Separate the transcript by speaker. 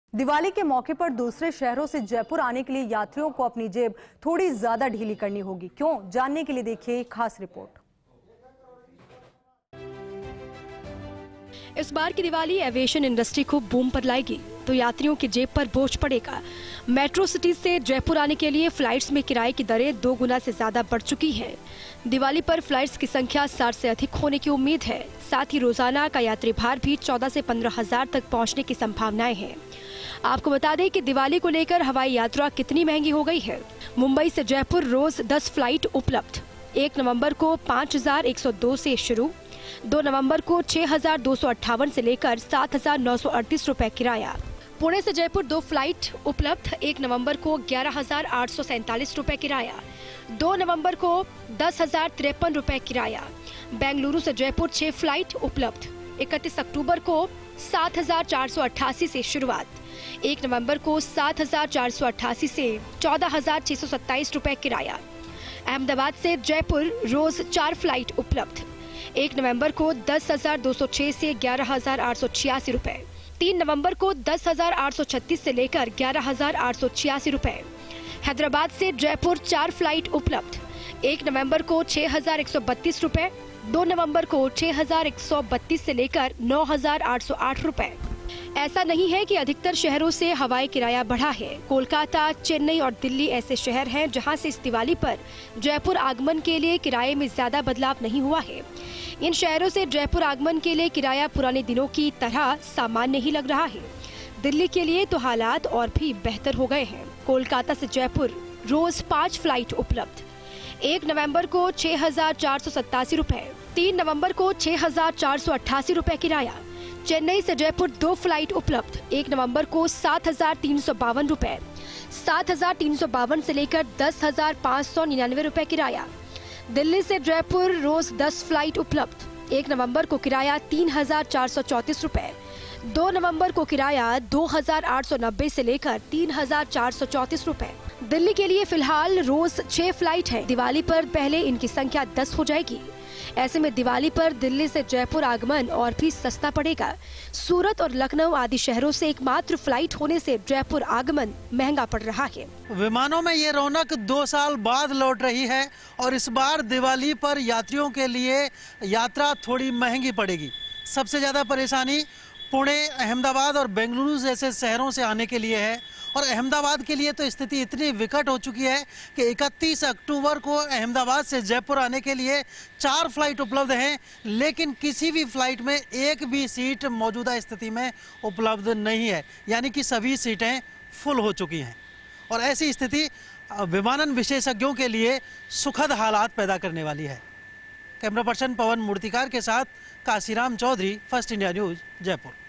Speaker 1: दिवाली के मौके पर दूसरे शहरों से जयपुर आने के लिए यात्रियों को अपनी जेब थोड़ी ज्यादा ढीली करनी होगी। क्यों, जानने के लिए देखिए खास रिपोर्ट।
Speaker 2: इस बार की दिवाली एविएशन इंडस्ट्री को बूम पर लाएगी तो यात्रियों की जेब पर बोझ पड़ेगा। मेट्रो सिटी से जयपुर आने के लिए फ्लाइट्स में किराए की दरें 2 गुना से ज्यादा बढ़ चुकी हैं। दिवाली पर फ्लाइट्स की संख्या 60 से अधिक होने की उम्मीद है। साथ ही रोजाना का यात्री भार भी 14 से 15 हजार तक पहुँचने की संभावनाएं हैं। आपको बता दें कि दिवाली को लेकर हवाई यात्रा कितनी महंगी हो गई है। मुंबई से जयपुर रोज 10 फ्लाइट उपलब्ध। 1 नवंबर को 5102 से शुरू, 2 नवंबर को 6258 से लेकर 7938 रुपए किराया। पुणे से जयपुर 2 फ्लाइट उपलब्ध। 1 नवंबर को 11847 रुपए किराया, 2 नवंबर को 10,053 रुपए किराया। बेंगलुरु से जयपुर 6 फ्लाइट उपलब्ध। 31 अक्टूबर को 7488 से शुरुआत, 1 नवंबर को 7488 से 14627 रुपए किराया। अहमदाबाद से जयपुर रोज 4 फ्लाइट उपलब्ध। 1 नवंबर को 10,206 से 11,886 रुपए, 3 नवंबर को 10,836 से लेकर 11,886 रुपए। हैदराबाद से जयपुर 4 फ्लाइट उपलब्ध। 1 नवंबर को 6,132 रुपए, 2 नवंबर को 6,132 से लेकर 9,808 रुपए। ऐसा नहीं है कि अधिकतर शहरों से हवाई किराया बढ़ा है। कोलकाता, चेन्नई और दिल्ली ऐसे शहर हैं जहां से इस दिवाली पर जयपुर आगमन के लिए किराए में ज्यादा बदलाव नहीं हुआ है। इन शहरों से जयपुर आगमन के लिए किराया पुराने दिनों की तरह सामान्य ही लग रहा है। दिल्ली के लिए तो हालात और भी बेहतर हो गए हैं। कोलकाता से जयपुर रोज 5 फ्लाइट उपलब्ध। 1 नवंबर को 6,487 रुपए, 3 नवंबर को 6,488 रुपए किराया। चेन्नई से जयपुर 2 फ्लाइट उपलब्ध। 1 नवंबर को 7,352 रुपए, 7,352 से लेकर 10,599 रुपए किराया। दिल्ली से जयपुर रोज 10 फ्लाइट उपलब्ध। 1 नवंबर को किराया 3,434 रुपए, 2 नवंबर को किराया 2,890 से लेकर 3,434 रुपए। दिल्ली के लिए फिलहाल रोज 6 फ्लाइट है। दिवाली पर पहले इनकी संख्या 10 हो जाएगी। ऐसे में दिवाली पर दिल्ली से जयपुर आगमन और भी सस्ता पड़ेगा। सूरत और लखनऊ आदि शहरों से एकमात्र फ्लाइट होने से जयपुर आगमन महंगा पड़ रहा है।
Speaker 3: विमानों में ये रौनक 2 साल बाद लौट रही है और इस बार दिवाली पर यात्रियों के लिए यात्रा थोड़ी महंगी पड़ेगी। सबसे ज्यादा परेशानी पुणे, अहमदाबाद और बेंगलुरु जैसे शहरों से आने के लिए है। और अहमदाबाद के लिए तो स्थिति इतनी विकट हो चुकी है कि 31 अक्टूबर को अहमदाबाद से जयपुर आने के लिए 4 फ्लाइट उपलब्ध हैं, लेकिन किसी भी फ्लाइट में एक भी सीट मौजूदा स्थिति में उपलब्ध नहीं है, यानी कि सभी सीटें फुल हो चुकी हैं। और ऐसी स्थिति विमानन विशेषज्ञों के लिए सुखद हालात पैदा करने वाली है। कैमरा पर्सन पवन मूर्तिकार के साथ Kashiram Chaudhary, first India news, Jaipur.